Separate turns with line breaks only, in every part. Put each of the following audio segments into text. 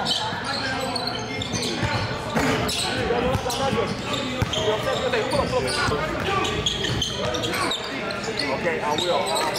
Okay, I will.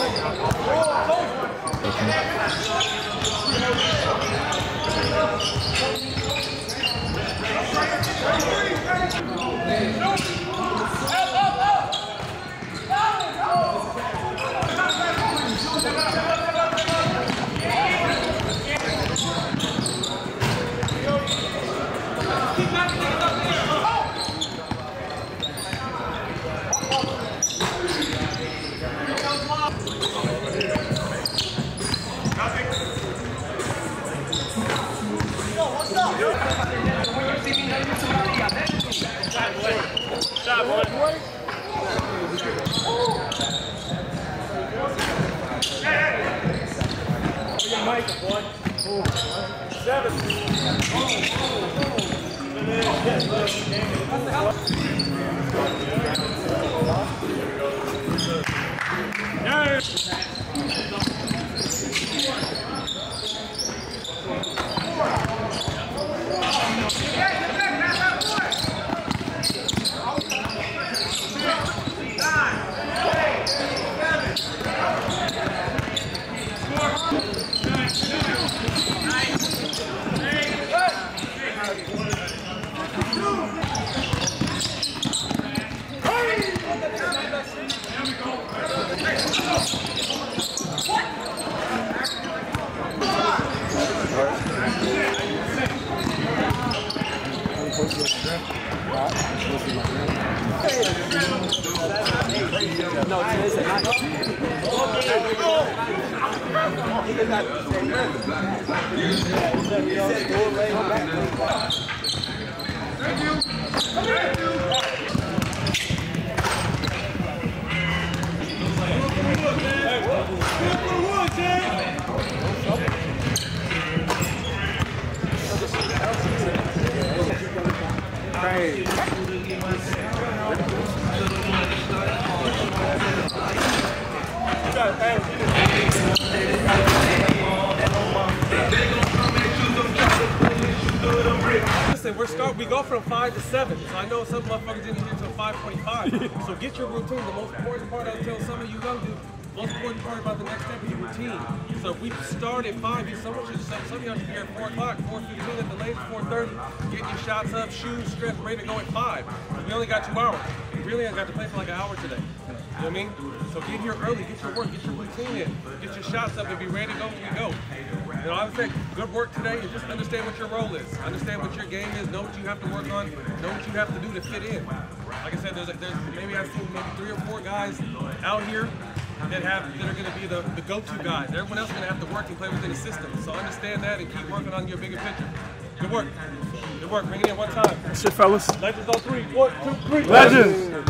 Listen, we go from 5 to 7, so I know some motherfuckers didn't get until 5:45. So get your routine. The most important part I tell some of you young dudes, the most important part about the next step is your routine. So if we start at 5, some of y'all should be here at 4 o'clock, 4:15 at the latest, 4:30. Getting your shots up, shoes, stretched, ready to go at 5. We only got 2 hours. We really only got to play for like an hour today. You know what I mean? So get here early, get your work, get your routine in, get your shots up, and be ready to go when we go. You know, I would say good work today, and just understand what your role is. Understand what your game is, know what you have to work on, know what you have to do to fit in. Like I said, there's maybe I've seen maybe 3 or 4 guys out here that are going to be the go-to guys. Everyone else is going to have to work and play within the system. So understand that and keep working on your bigger picture. Good work. Good work. Bring it in one time.
That's it, fellas.
Legends on 3. 1, 2, 3.
Legends.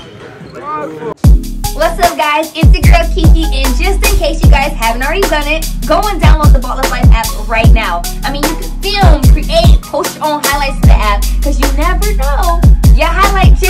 What's up, guys? It's your girl Kiki, and just in case you guys haven't already done it, go and download the Ball of Life app right now. I mean, you can film, create, post your own highlights to the app, because you never know. Your highlight